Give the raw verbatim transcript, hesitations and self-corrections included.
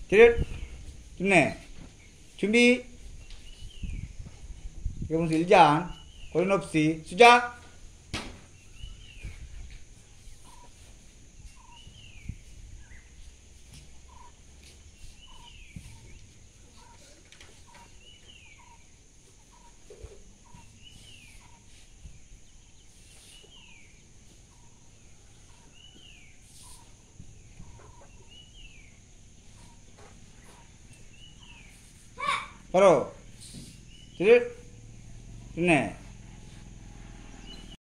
차렷. 준네. 준비. 여보세요, 일장. 고린 없이. 시작. 바로. 차렷. 준네.